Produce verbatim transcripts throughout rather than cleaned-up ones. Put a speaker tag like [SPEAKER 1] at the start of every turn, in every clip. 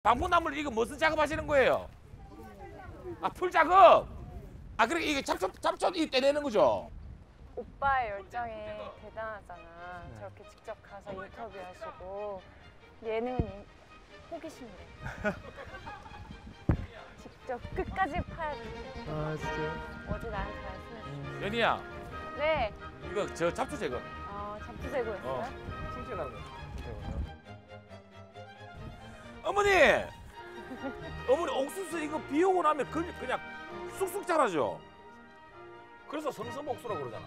[SPEAKER 1] 방풍나물 이거 무슨 작업하시는 거예요? 아, 풀 작업. 아, 그래 이게 잡초 잡초 이 떼내는 거죠?
[SPEAKER 2] 오빠의 열정이 대단하잖아. 저렇게 직접 가서 인터뷰하시고 예능은 인- 호기심이래. 직접 끝까지 파야 되는데
[SPEAKER 3] 아 진짜요?
[SPEAKER 2] 어제 나한테 말씀해주셨어.
[SPEAKER 1] 연희야,
[SPEAKER 2] 네,
[SPEAKER 1] 이거 저 잡초 제거.
[SPEAKER 2] 어, 잡초 제거했어요.
[SPEAKER 1] 어.
[SPEAKER 3] 칭찬하는 거.
[SPEAKER 1] 어머니, 어머니 옥수수 이거 비 오고 나면 그, 그냥 쑥쑥 자라죠. 그래서 성서목수라고 그러잖아.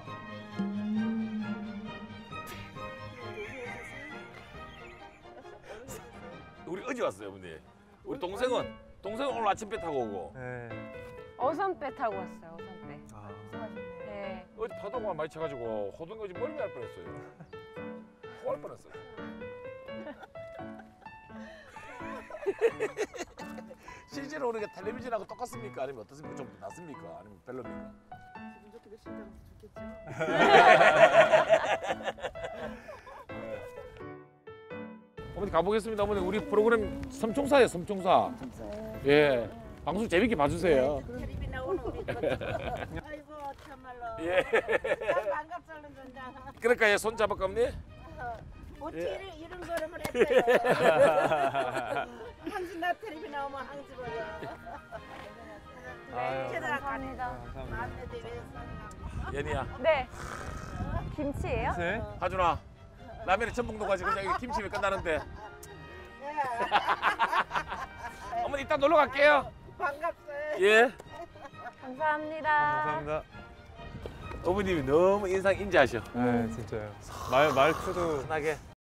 [SPEAKER 1] 우리 어제 왔어요, 어머니. 우리 동생은 동생은 오늘 아침배 타고 오고.
[SPEAKER 3] 네.
[SPEAKER 2] 어선배 타고 왔어요. 어선배.
[SPEAKER 3] 아.
[SPEAKER 2] 네.
[SPEAKER 1] 어제 파도가 많이 쳐가지고 호동이 어제 멀미 날 뻔했어요. 토할 뻔했어요. 실제로 우리가 텔레비전하고 똑같습니까? 아니면 어떻습니까? 좀 낫습니까? 아니면 별로입니까?
[SPEAKER 4] 기분 좋게 몇 신장 좋겠죠?
[SPEAKER 1] 어머니 가보겠습니다. 어머니 우리 프로그램 섬총사예요, 섬총사. 예, 방송 재밌게 봐주세요.
[SPEAKER 4] 텔레비 나오는 우리 것. 아이고 참말로.
[SPEAKER 1] 예.
[SPEAKER 4] 참 반갑다는 건다.
[SPEAKER 1] 그러니까 예, 손 잡을까 어머니?
[SPEAKER 4] 어찌
[SPEAKER 1] 예.
[SPEAKER 4] 이런, 이런 걸음을 했어요. 항상 나 텔레비 나오면 항상 버려.
[SPEAKER 3] 아유.
[SPEAKER 2] 네, 감사합니다.
[SPEAKER 4] 마음에 대해서.
[SPEAKER 1] 연희야,
[SPEAKER 2] 네. 김치예요?
[SPEAKER 3] 네.
[SPEAKER 1] 하준아, 라면에 전복도 가지고 그냥 여기 김치면 끝나는데. 어머니 이따 놀러 갈게요.
[SPEAKER 4] 반갑어요.
[SPEAKER 1] 예.
[SPEAKER 2] 감사합니다.
[SPEAKER 3] 감사합니다.
[SPEAKER 1] 어머님이 너무 인상 인자하셔.
[SPEAKER 3] 네 진짜요. 말 말투도
[SPEAKER 1] 편하게.